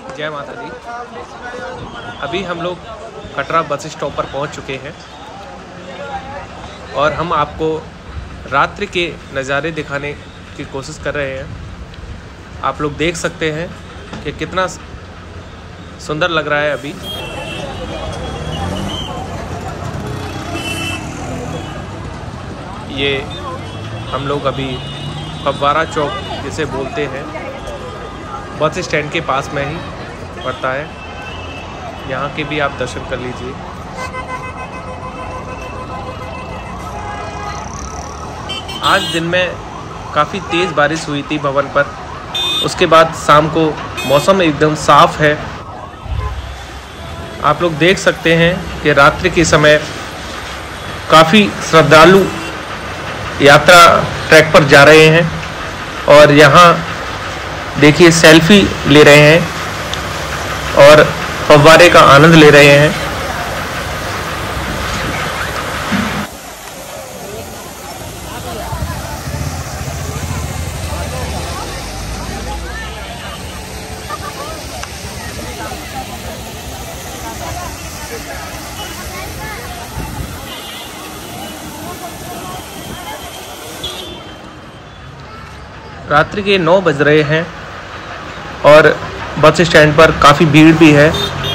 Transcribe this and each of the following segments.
जय माता दी। अभी हम लोग कटरा बस स्टॉप पर पहुंच चुके हैं और हम आपको रात्रि के नज़ारे दिखाने की कोशिश कर रहे हैं। आप लोग देख सकते हैं कि कितना सुंदर लग रहा है। अभी ये हम लोग अभी फव्वारा चौक जिसे बोलते हैं बस स्टैंड के पास में ही पड़ता है। यहाँ के भी आप दर्शन कर लीजिए। आज दिन में काफ़ी तेज़ बारिश हुई थी भवन पर। उसके बाद शाम को मौसम एकदम साफ है। आप लोग देख सकते हैं कि रात्रि के समय काफ़ी श्रद्धालु यात्रा ट्रैक पर जा रहे हैं और यहाँ देखिए सेल्फी ले रहे हैं और फव्वारे का आनंद ले रहे हैं। रात्रि के 9 बज रहे हैं और बस स्टैंड पर काफ़ी भीड़ भी है।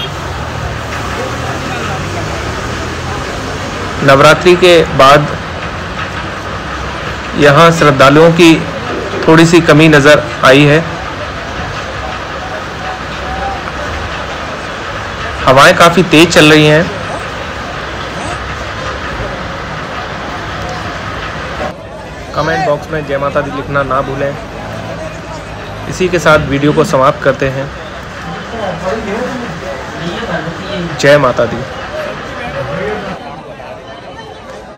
नवरात्रि के बाद यहाँ श्रद्धालुओं की थोड़ी सी कमी नज़र आई है। हवाएं काफ़ी तेज चल रही हैं। कमेंट बॉक्स में जय माता दी लिखना ना भूलें। इसी के साथ वीडियो को समाप्त करते हैं। जय माता दी।